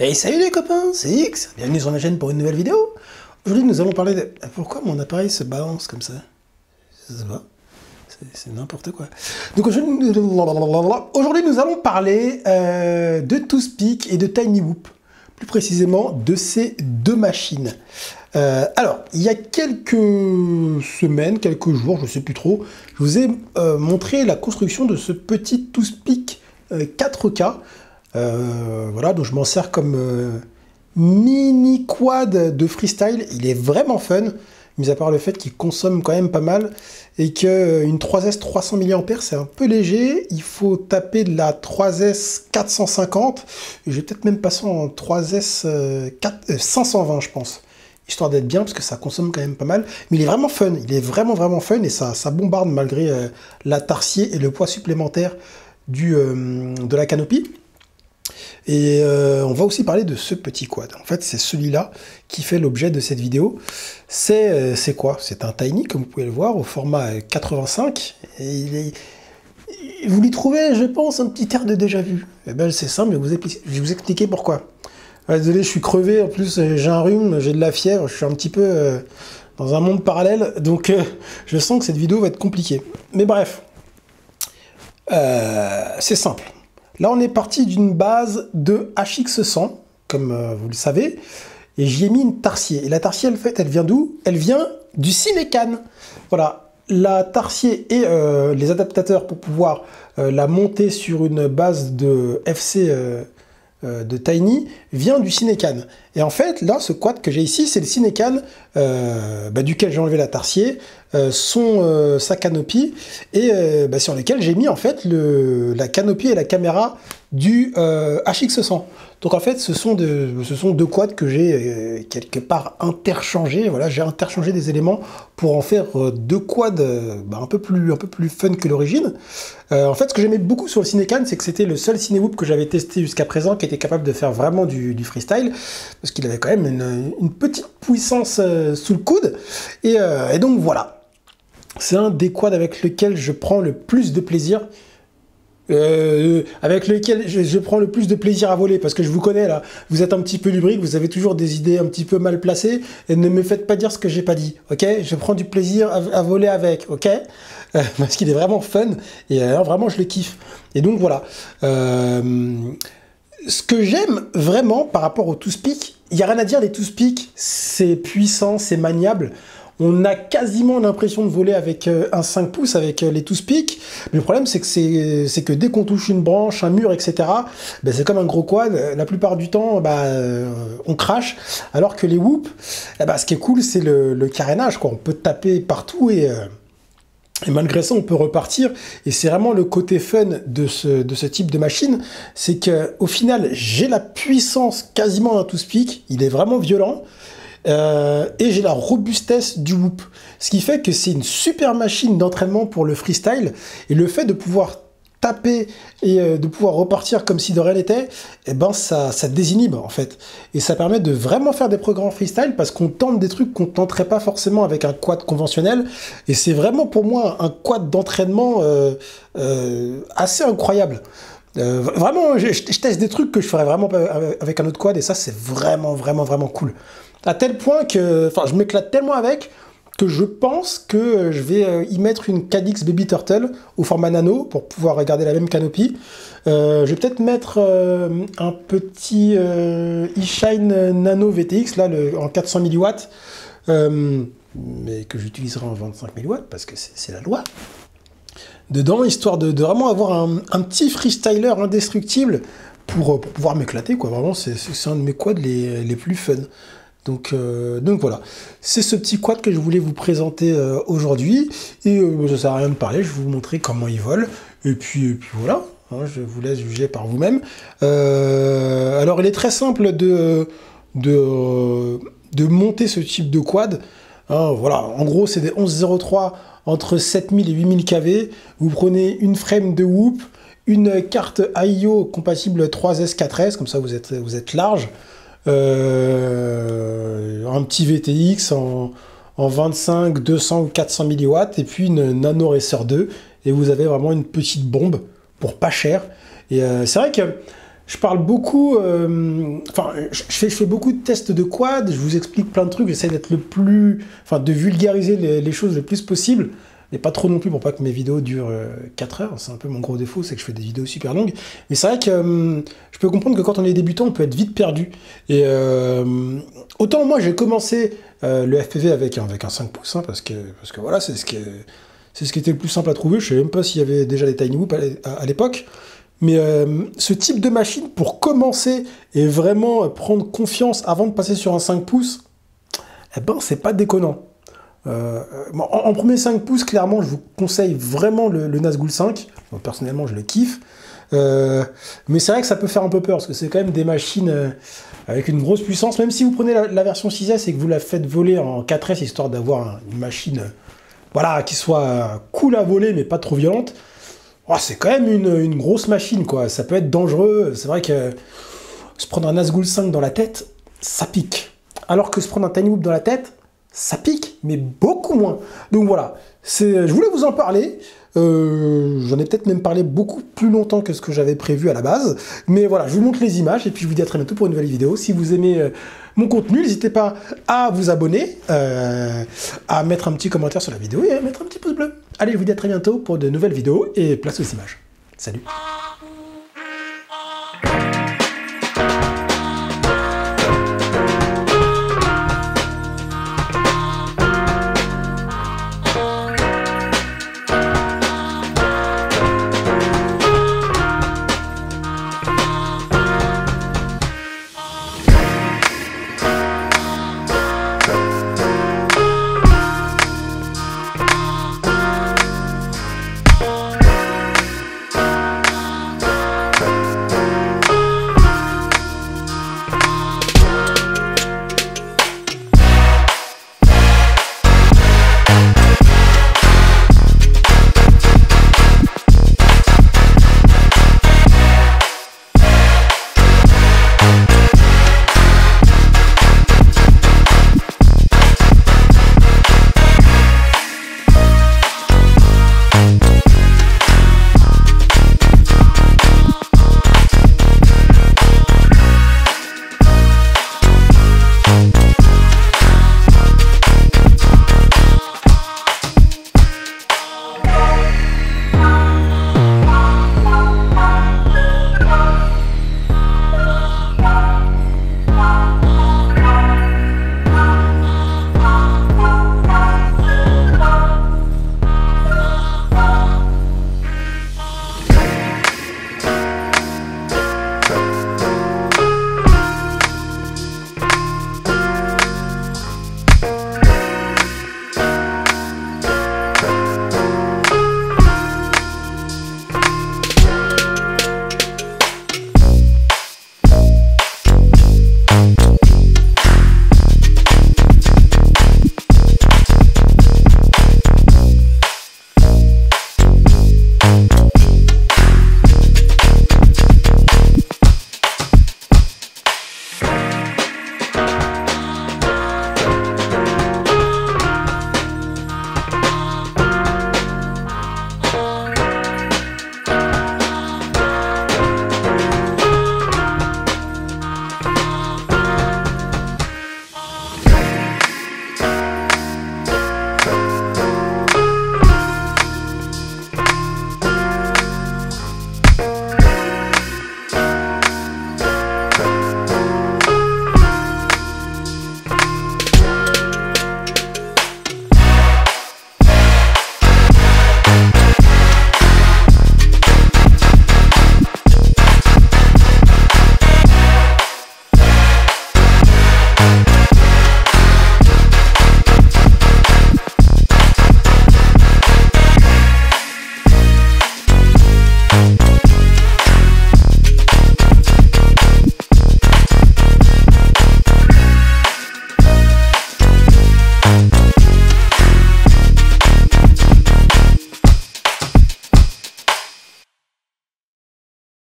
Hey, salut les copains, c'est X, bienvenue sur ma chaîne pour une nouvelle vidéo. Aujourd'hui nous allons parler de... Pourquoi mon appareil se balance comme ça? Je sais pas, c'est n'importe quoi. Donc aujourd'hui nous allons parler de ToothPic et de TinyWhoop, plus précisément de ces deux machines. Alors, il y a quelques semaines, quelques jours, je sais plus trop, je vous ai montré la construction de ce petit ToothPic 4K. Voilà, donc je m'en sers comme mini quad de freestyle. Il est vraiment fun, mis à part le fait qu'il consomme quand même pas mal et qu'une 3S 300 mAh c'est un peu léger. Il faut taper de la 3S 450 et je vais peut-être même passer en 3S 520 je pense, histoire d'être bien parce que ça consomme quand même pas mal. Mais il est vraiment fun, il est vraiment fun et ça bombarde malgré la tarsier et le poids supplémentaire de la canopie. Et on va aussi parler de ce petit quad. En fait, c'est celui-là qui fait l'objet de cette vidéo. C'est quoi? C'est un Tiny, comme vous pouvez le voir, au format 85. Et vous lui trouvez, je pense, un petit air de déjà vu. Eh ben, c'est simple, je vais vous expliquer pourquoi. Désolé, je suis crevé, en plus j'ai un rhume, j'ai de la fièvre, je suis un petit peu dans un monde parallèle, donc je sens que cette vidéo va être compliquée. Mais bref, c'est simple. Là, on est parti d'une base de HX100, comme vous le savez, et j'y ai mis une tarsier. Et la tarsier, en fait, elle vient d'où? Elle vient du Cinecan. Voilà, la tarsier et les adaptateurs pour pouvoir la monter sur une base de FC de Tiny vient du Cinecan. Et en fait, là, ce quad que j'ai ici, c'est le Cinecan duquel j'ai enlevé la tarsier, sa canopie, et sur lequel j'ai mis en fait la canopie et la caméra du HX100. Donc en fait, ce sont deux quads que j'ai quelque part interchangés. Voilà, j'ai interchangé des éléments pour en faire deux quads un peu plus fun que l'origine. En fait, ce que j'aimais beaucoup sur le Cinecan, c'est que c'était le seul CineWhoop que j'avais testé jusqu'à présent qui était capable de faire vraiment du freestyle, parce qu'il avait quand même une petite puissance sous le coude. Et donc voilà. C'est un des quads avec lequel je prends le plus de plaisir. Avec lequel je prends le plus de plaisir à voler, parce que je vous connais là, vous êtes un petit peu lubrique, vous avez toujours des idées un petit peu mal placées, et ne me faites pas dire ce que j'ai pas dit, ok? Je prends du plaisir à voler avec, ok? Parce qu'il est vraiment fun, et vraiment je le kiffe. Et donc voilà. Ce que j'aime vraiment par rapport au ToothPic, il n'y a rien à dire, les ToothPic, c'est puissant, c'est maniable. On a quasiment l'impression de voler avec un 5 pouces avec les ToothPic. Mais le problème, c'est que dès qu'on touche une branche, un mur, etc., c'est comme un gros quad. La plupart du temps, on crache. Alors que les Whoop, ce qui est cool, c'est le carénage, quoi. On peut taper partout et malgré ça, on peut repartir. Et c'est vraiment le côté fun de ce type de machine. C'est qu'au final, j'ai la puissance quasiment d'un ToothPic. Il est vraiment violent. Et j'ai la robustesse du Whoop. Ce qui fait que c'est une super machine d'entraînement pour le freestyle. Et le fait de pouvoir taper et de pouvoir repartir comme si de rien n'était, ça désinhibe en fait. Et ça permet de vraiment faire des programmes freestyle parce qu'on tente des trucs qu'on tenterait pas forcément avec un quad conventionnel. Et c'est vraiment pour moi un quad d'entraînement assez incroyable. Vraiment, je teste des trucs que je ferais vraiment pas avec un autre quad et ça c'est vraiment cool. À tel point que, je m'éclate tellement avec que je pense que je vais y mettre une Cadix Baby Turtle au format nano pour pouvoir regarder la même canopie. Je vais peut-être mettre un petit eShine Nano VTX là, en 400 mW, mais que j'utiliserai en 25 mW parce que c'est la loi. Dedans, histoire de vraiment avoir un petit freestyler indestructible pour pouvoir m'éclater, quoi. Vraiment, c'est un de mes quads les plus fun. Donc voilà, c'est ce petit quad que je voulais vous présenter aujourd'hui. Et ça sert à rien de parler, je vais vous montrer comment il vole. Et puis voilà, hein, je vous laisse juger par vous-même. Alors, il est très simple de monter ce type de quad. Hein, voilà, en gros, c'est des 1103 entre 7000 et 8000 kV. Vous prenez une frame de Whoop, une carte AIO compatible 3S 4S, comme ça vous êtes large. Un petit VTX en 25, 200 ou 400 mW, et puis une Nano Racer 2, et vous avez vraiment une petite bombe pour pas cher. Et c'est vrai que je parle beaucoup, enfin, je fais beaucoup de tests de quad, je vous explique plein de trucs, j'essaie d'être le plus, enfin, de vulgariser les choses le plus possible, mais pas trop non plus pour pas que mes vidéos durent 4 heures, c'est un peu mon gros défaut, c'est que je fais des vidéos super longues, mais c'est vrai que je peux comprendre que quand on est débutant, on peut être vite perdu, et autant moi j'ai commencé le FPV avec un 5 pouces, hein, parce que voilà, c'est ce qui était le plus simple à trouver, je sais même pas s'il y avait déjà des Tiny Whoop à l'époque. Mais ce type de machine, pour commencer et vraiment prendre confiance avant de passer sur un 5 pouces, eh ben, c'est pas déconnant. En premier 5 pouces, clairement, je vous conseille vraiment le Nazgul 5. Bon, personnellement, je le kiffe. Mais c'est vrai que ça peut faire un peu peur, parce que c'est quand même des machines avec une grosse puissance. Même si vous prenez la version 6S et que vous la faites voler en 4S, histoire d'avoir une machine voilà, qui soit cool à voler, mais pas trop violente, oh, c'est quand même une grosse machine, quoi. Ça peut être dangereux. C'est vrai que se prendre un Nazgul 5 dans la tête, ça pique. Alors que se prendre un Tiny Whoop dans la tête, ça pique, mais beaucoup moins. Donc voilà, je voulais vous en parler. J'en ai peut-être même parlé beaucoup plus longtemps que ce que j'avais prévu à la base. Mais voilà, je vous montre les images et puis je vous dis à très bientôt pour une nouvelle vidéo. Si vous aimez mon contenu, n'hésitez pas à vous abonner, à mettre un petit commentaire sur la vidéo et à mettre un petit pouce bleu. Allez, je vous dis à très bientôt pour de nouvelles vidéos et place aux images. Salut!